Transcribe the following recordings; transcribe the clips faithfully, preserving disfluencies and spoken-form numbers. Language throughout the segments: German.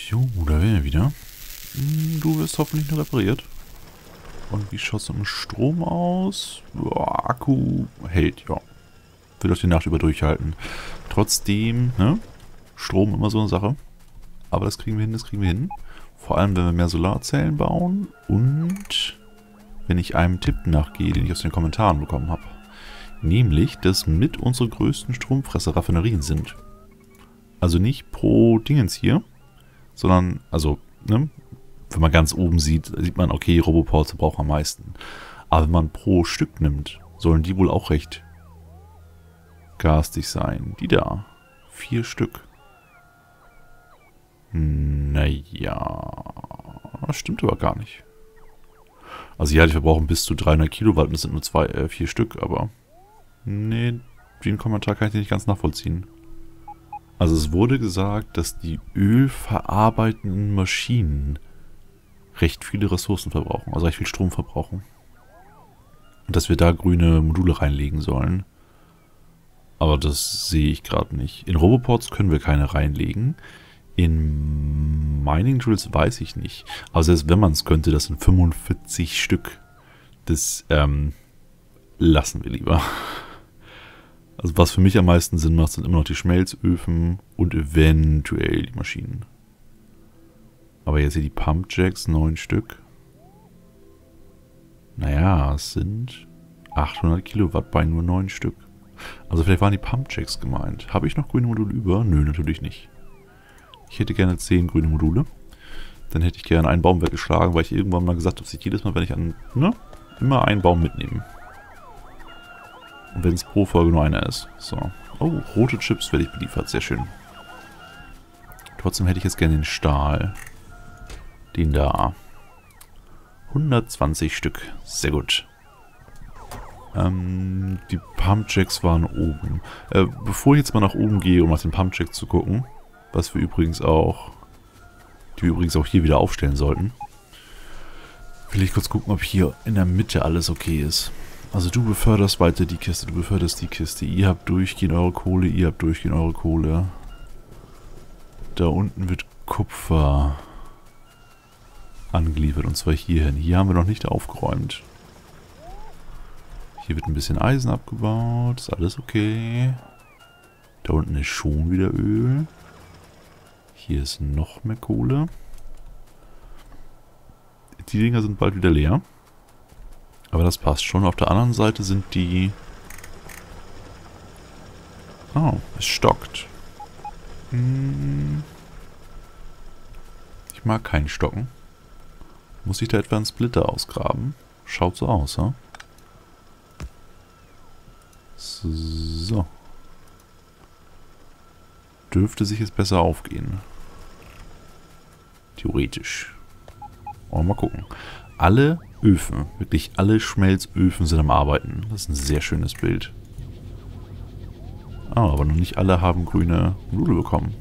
Jo, da wären wir wieder. Du wirst hoffentlich nur repariert. Und wie schaut es mit dem Strom aus? Boah, Akku hält, ja. Will doch die Nacht über durchhalten. Trotzdem, ne? Strom immer so eine Sache. Aber das kriegen wir hin, das kriegen wir hin. Vor allem, wenn wir mehr Solarzellen bauen. Und wenn ich einem Tipp nachgehe, den ich aus den Kommentaren bekommen habe. Nämlich, dass mit unsere größten Stromfresser Raffinerien sind. Also nicht pro Dingens hier, sondern, also, ne? Wenn man ganz oben sieht, sieht man, okay, Roboports verbrauchen am meisten. Aber wenn man pro Stück nimmt, sollen die wohl auch recht garstig sein. Die da. Vier Stück. Naja. Das stimmt aber gar nicht. Also ja, die verbrauchen bis zu dreihundert Kilowatt und das sind nur zwei, äh, vier Stück, aber nee, den Kommentar kann ich nicht ganz nachvollziehen. Also es wurde gesagt, dass die ölverarbeitenden Maschinen recht viele Ressourcen verbrauchen, also recht viel Strom verbrauchen. Und dass wir da grüne Module reinlegen sollen. Aber das sehe ich gerade nicht. In Roboports können wir keine reinlegen. In Mining Tools weiß ich nicht. Aber selbst wenn man es könnte, das sind fünfundvierzig Stück. Das ähm, lassen wir lieber. Also was für mich am meisten Sinn macht, sind immer noch die Schmelzöfen und eventuell die Maschinen. Aber jetzt hier die Pumpjacks, neun Stück. Naja, es sind achthundert Kilowatt bei nur neun Stück. Also vielleicht waren die Pumpjacks gemeint. Habe ich noch grüne Module über? Nö, natürlich nicht. Ich hätte gerne zehn grüne Module. Dann hätte ich gerne einen Baum weggeschlagen, weil ich irgendwann mal gesagt habe, dass ich jedes Mal, wenn ich an, ne, immer einen Baum mitnehme. Und wenn es pro Folge nur einer ist. So. Oh, rote Chips werde ich beliefert. Sehr schön. Trotzdem hätte ich jetzt gerne den Stahl. Den da. hundertzwanzig Stück. Sehr gut. Ähm, die Pumpjacks waren oben. Äh, bevor ich jetzt mal nach oben gehe, um nach den Pumpjacks zu gucken, was wir übrigens auch, die wir übrigens auch hier wieder aufstellen sollten, will ich kurz gucken, ob hier in der Mitte alles okay ist. Also du beförderst weiter die Kiste, du beförderst die Kiste. Ihr habt durchgehend eure Kohle, ihr habt durchgehend eure Kohle. Da unten wird Kupfer angeliefert, und zwar hierhin. Hier haben wir noch nicht aufgeräumt. Hier wird ein bisschen Eisen abgebaut, ist alles okay. Da unten ist schon wieder Öl. Hier ist noch mehr Kohle. Die Dinger sind bald wieder leer. Aber das passt schon. Auf der anderen Seite sind die... Oh, es stockt. Hm. Ich mag keinen Stocken. Muss ich da etwa einen Splitter ausgraben? Schaut so aus, ha? So. Dürfte sich jetzt besser aufgehen. Theoretisch. Oh, mal gucken. Alle Öfen, wirklich alle Schmelzöfen sind am Arbeiten. Das ist ein sehr schönes Bild. Ah, aber noch nicht alle haben grüne Module bekommen.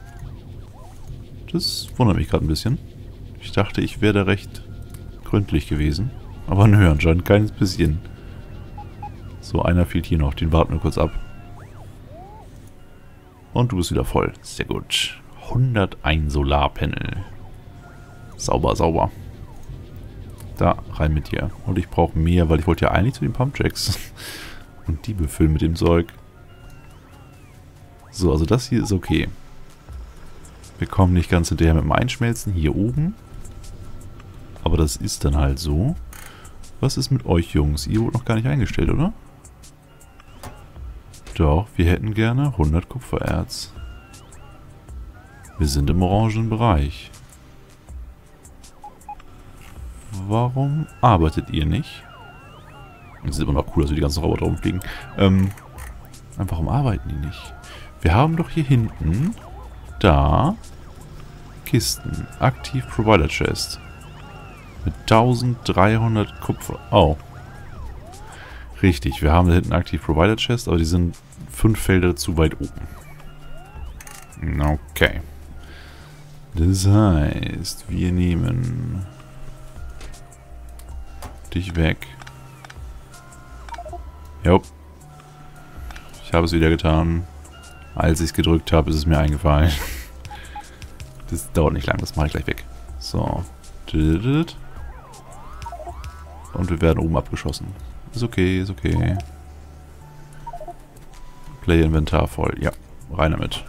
Das wundert mich gerade ein bisschen. Ich dachte, ich wäre da recht gründlich gewesen. Aber nö, anscheinend kein bisschen. So, einer fehlt hier noch. Den warten wir kurz ab. Und du bist wieder voll. Sehr gut. hunderteins Solarpanel. Sauber, sauber. Da, rein mit dir. Und ich brauche mehr, weil ich wollte ja eigentlich zu den Pumpjacks. Und die befüllen mit dem Zeug. So, also das hier ist okay. Wir kommen nicht ganz hinterher mit dem Einschmelzen hier oben. Aber das ist dann halt so. Was ist mit euch, Jungs? Ihr wurdet noch gar nicht eingestellt, oder? Doch, wir hätten gerne hundert Kupfererz. Wir sind im orangenen Bereich. Warum arbeitet ihr nicht? Das ist immer noch cool, dass wir die ganzen Roboter rumfliegen. Ähm, warum arbeiten die nicht? Wir haben doch hier hinten, da, Kisten. Aktiv Provider Chest. Mit eintausenddreihundert Kupfer. Oh. Richtig, wir haben da hinten Aktiv Provider Chest, aber die sind fünf Felder zu weit oben. Okay. Das heißt, wir nehmen dich weg. Jo. Ich habe es wieder getan. Als ich es gedrückt habe, ist es mir eingefallen. Das dauert nicht lang, das mache ich gleich weg. So. Und wir werden oben abgeschossen. Ist okay, ist okay. Play-Inventar voll. Ja, rein damit.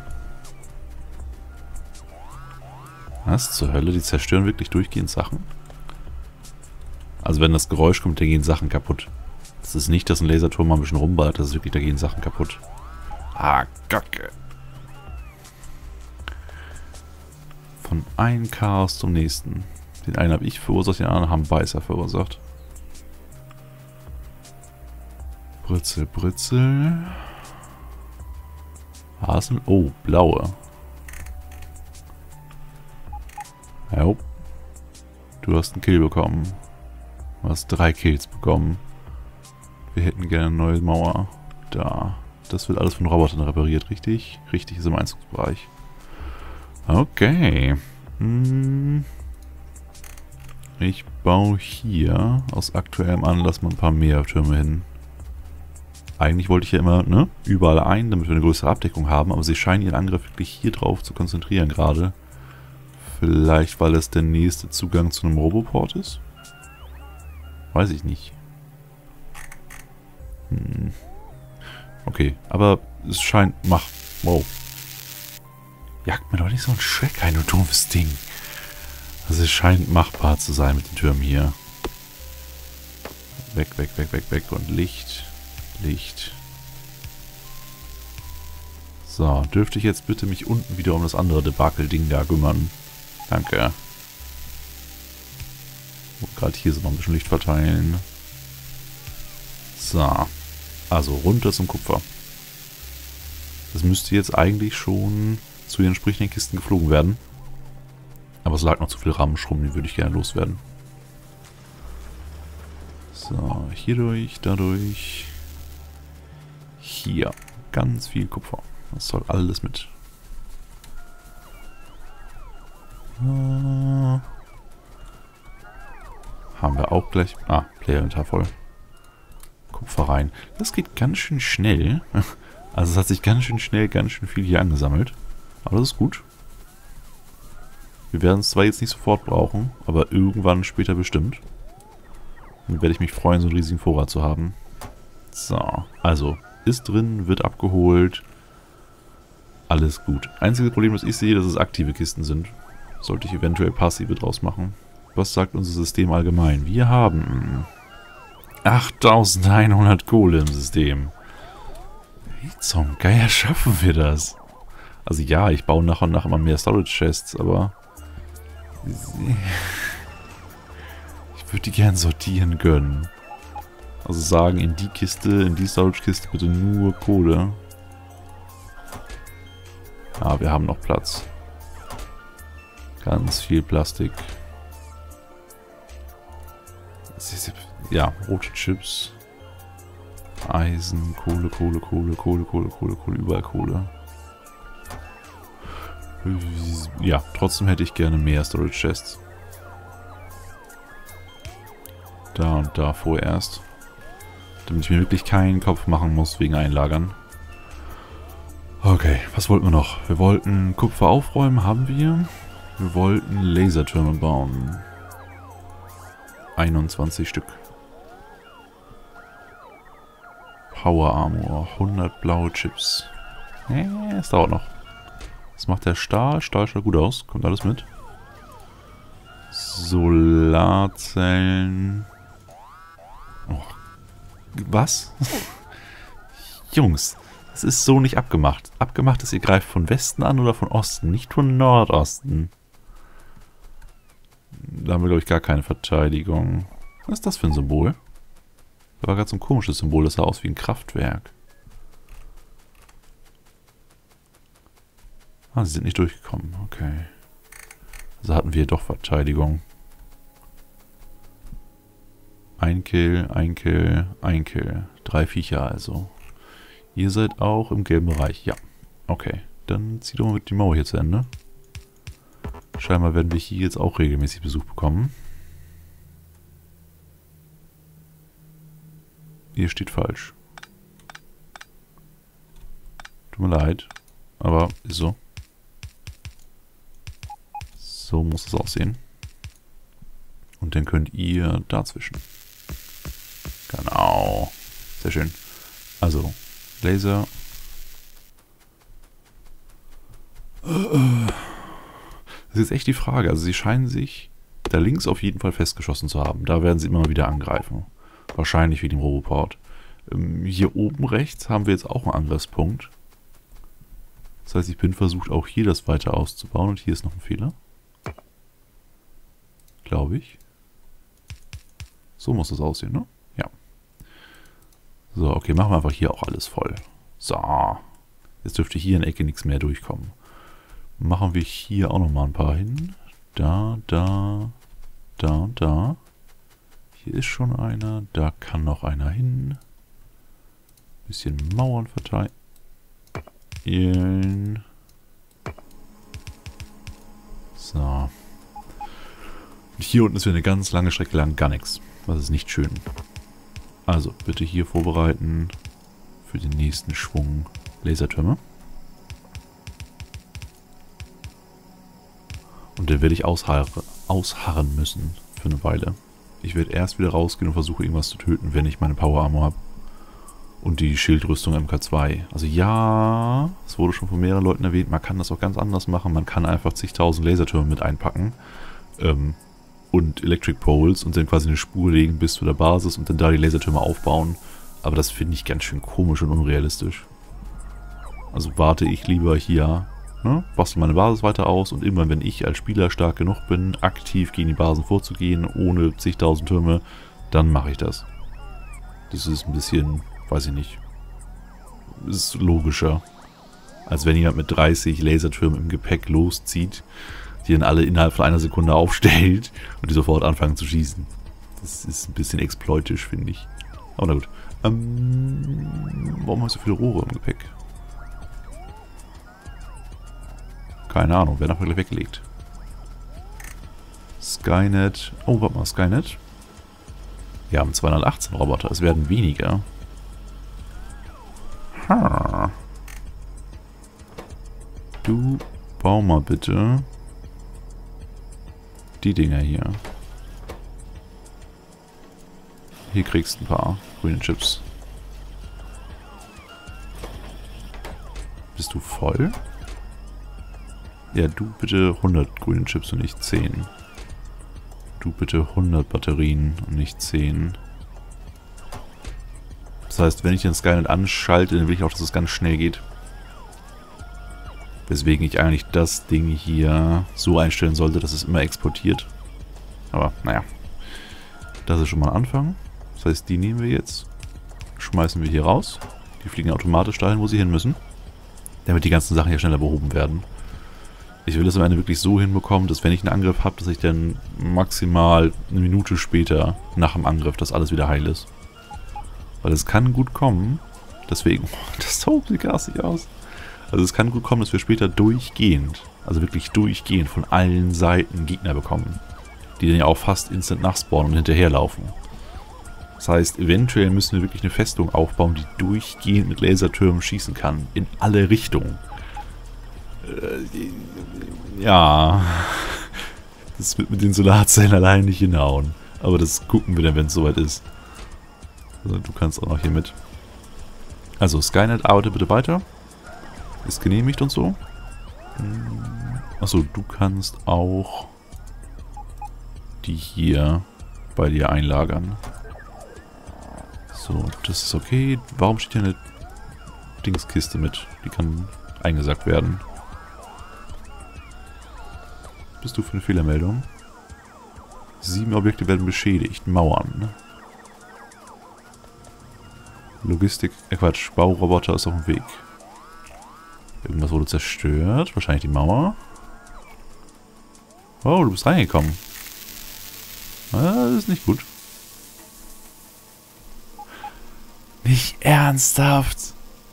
Was zur Hölle? Die zerstören wirklich durchgehend Sachen? Also wenn das Geräusch kommt, da gehen Sachen kaputt. Das ist nicht, dass ein Laserturm mal ein bisschen rumballert, das ist wirklich, da gehen Sachen kaputt. Ah, Kacke. Von einem Chaos zum nächsten. Den einen habe ich verursacht, den anderen haben Beißer verursacht. Britzel, Britzel. Hasen. Oh, blaue. Ja, du hast einen Kill bekommen. Du hast drei Kills bekommen. Wir hätten gerne eine neue Mauer. Da. Das wird alles von Robotern repariert, richtig? Richtig, ist im Einzugsbereich. Okay. Hm. Ich baue hier aus aktuellem Anlass mal ein paar mehr Türme hin. Eigentlich wollte ich ja immer, ne, überall ein, damit wir eine größere Abdeckung haben, aber sie scheinen ihren Angriff wirklich hier drauf zu konzentrieren gerade. Vielleicht, weil es der nächste Zugang zu einem Roboport ist? Weiß ich nicht. Hm. Okay, aber es scheint... Mach. Wow. Jagt mir doch nicht so ein Schreck ein, du doofes Ding. Also es scheint machbar zu sein mit den Türmen hier. Weg, weg, weg, weg, weg. Und Licht. Licht. So, dürfte ich jetzt bitte mich unten wieder um das andere Debakel-Ding da kümmern. Danke. Gerade hier so noch ein bisschen Licht verteilen. So. Also runter zum Kupfer. Das müsste jetzt eigentlich schon zu den entsprechenden Kisten geflogen werden. Aber es lag noch zu viel Ramsch rum, die würde ich gerne loswerden. So, hier durch, dadurch. Hier. Ganz viel Kupfer. Das soll alles mit. Äh, haben wir auch gleich... Ah, Player-Inventar voll. Kupfer rein. Das geht ganz schön schnell. Also es hat sich ganz schön schnell, ganz schön viel hier angesammelt. Aber das ist gut. Wir werden es zwar jetzt nicht sofort brauchen, aber irgendwann später bestimmt. Dann werde ich mich freuen, so einen riesigen Vorrat zu haben. So, also, ist drin, wird abgeholt. Alles gut. Einziges Problem, das ich sehe, dass es aktive Kisten sind. Sollte ich eventuell passive draus machen. Was sagt unser System allgemein? Wir haben achttausendeinhundert Kohle im System. Wie zum Geier schaffen wir das? Also ja, ich baue nach und nach immer mehr Storage Chests, aber ich würde die gern sortieren können. Also sagen, in die Kiste, in die Storage Kiste bitte nur Kohle. Ah, wir haben noch Platz. Ganz viel Plastik. Ja, rote Chips. Eisen, Kohle, Kohle, Kohle, Kohle, Kohle, Kohle, Kohle, überall Kohle. Ja, trotzdem hätte ich gerne mehr Storage Chests. Da und da vorerst. Damit ich mir wirklich keinen Kopf machen muss wegen Einlagern. Okay, was wollten wir noch? Wir wollten Kupfer aufräumen, haben wir. Wir wollten Lasertürme bauen. einundzwanzig Stück. Power Armor, hundert blaue Chips. Äh, es dauert noch. Was macht der Stahl? Stahl schaut gut aus. Kommt alles mit. Solarzellen. Oh. Was? Jungs, das ist so nicht abgemacht. Abgemacht ist, ihr greift von Westen an oder von Osten, nicht von Nordosten. Da haben wir, glaube ich, gar keine Verteidigung. Was ist das für ein Symbol? Da war gerade so ein komisches Symbol, das sah aus wie ein Kraftwerk. Ah, sie sind nicht durchgekommen. Okay. Also hatten wir doch Verteidigung. Ein Kill, ein Kill, ein Kill. Drei Viecher also. Ihr seid auch im gelben Bereich. Ja. Okay. Dann zieht doch mal mit die Mauer hier zu Ende. Scheinbar werden wir hier jetzt auch regelmäßig Besuch bekommen. Hier steht falsch. Tut mir leid. Aber ist so. So muss es aussehen. Und dann könnt ihr dazwischen. Genau. Sehr schön. Also, Laser. Das ist jetzt echt die Frage. Also sie scheinen sich da links auf jeden Fall festgeschossen zu haben. Da werden sie immer wieder angreifen. Wahrscheinlich wie dem Roboport. Hier oben rechts haben wir jetzt auch einen Angriffspunkt. Das heißt, ich bin versucht, auch hier das weiter auszubauen. Und hier ist noch ein Fehler. Glaube ich. So muss das aussehen, ne? Ja. So, okay, machen wir einfach hier auch alles voll. So. Jetzt dürfte hier in der Ecke nichts mehr durchkommen. Machen wir hier auch nochmal ein paar hin. Da, da, da und da. Hier ist schon einer. Da kann noch einer hin. Bisschen Mauern verteilen. So. Und hier unten ist wieder eine ganz lange Strecke lang gar nichts. Das ist nicht schön. Also, bitte hier vorbereiten für den nächsten Schwung Lasertürme. Und den werde ich ausharren, ausharren müssen für eine Weile. Ich werde erst wieder rausgehen und versuche irgendwas zu töten, wenn ich meine Power Armor habe. Und die Schildrüstung M K zwei. Also ja, es wurde schon von mehreren Leuten erwähnt, man kann das auch ganz anders machen. Man kann einfach zigtausend Lasertürme mit einpacken. Ähm, und Electric Poles und dann quasi eine Spur legen bis zu der Basis und dann da die Lasertürme aufbauen. Aber das finde ich ganz schön komisch und unrealistisch. Also warte ich lieber hier, ne, bastel meine Basis weiter aus und immer wenn ich als Spieler stark genug bin, aktiv gegen die Basen vorzugehen, ohne zigtausend Türme, dann mache ich das. Das ist ein bisschen, weiß ich nicht, ist logischer, als wenn jemand mit dreißig Lasertürmen im Gepäck loszieht, die dann alle innerhalb von einer Sekunde aufstellt und die sofort anfangen zu schießen. Das ist ein bisschen exploitisch, finde ich. Aber na gut. Ähm, warum hast du so viele Rohre im Gepäck? Keine Ahnung, werden einfach gleich weggelegt. Skynet. Oh, warte mal, Skynet. Wir haben zweihundertachtzehn Roboter, es werden weniger. Ha. Du bau mal bitte die Dinger hier. Hier kriegst du ein paar grüne Chips. Bist du voll? Ja, du bitte hundert grüne Chips und nicht zehn. Du bitte hundert Batterien und nicht zehn. Das heißt, wenn ich den Skynet anschalte, dann will ich auch, dass es ganz schnell geht. Weswegen ich eigentlich das Ding hier so einstellen sollte, dass es immer exportiert. Aber naja, das ist schon mal ein Anfang. Das heißt, die nehmen wir jetzt, schmeißen wir hier raus. Die fliegen automatisch dahin, wo sie hin müssen. Damit die ganzen Sachen hier schneller behoben werden. Ich will das am Ende wirklich so hinbekommen, dass wenn ich einen Angriff habe, dass ich dann maximal eine Minute später nach dem Angriff, dass alles wieder heil ist. Weil es kann gut kommen, deswegen, das Token sieht garstig aus. Also es kann gut kommen, dass wir später durchgehend, also wirklich durchgehend von allen Seiten Gegner bekommen. Die dann ja auch fast instant nachspawnen und hinterherlaufen. Das heißt, eventuell müssen wir wirklich eine Festung aufbauen, die durchgehend mit Lasertürmen schießen kann. In alle Richtungen. Äh, ja. Das wird mit den Solarzellen allein nicht hinhauen. Aber das gucken wir dann, wenn es soweit ist. Also, du kannst auch noch hier mit. Also, Skynet, arbeite bitte weiter. Ist genehmigt und so. Achso, du kannst auch die hier bei dir einlagern. So, das ist okay. Warum steht hier eine Dingskiste mit? Die kann eingesackt werden. Bist du für eine Fehlermeldung? Sieben Objekte werden beschädigt. Mauern. Logistik, äh Quatsch, Bauroboter ist auf dem Weg. Irgendwas wurde zerstört. Wahrscheinlich die Mauer. Oh, du bist reingekommen. Das ist nicht gut. Nicht ernsthaft.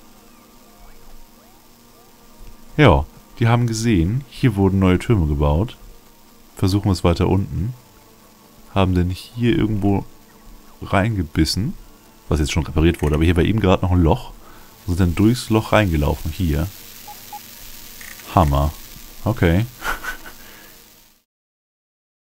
Ja, die haben gesehen, hier wurden neue Türme gebaut. Versuchen wir es weiter unten. Haben denn hier irgendwo reingebissen. Was jetzt schon repariert wurde. Aber hier war eben gerade noch ein Loch. Und sind dann durchs Loch reingelaufen. Hier. Hammer. Okay.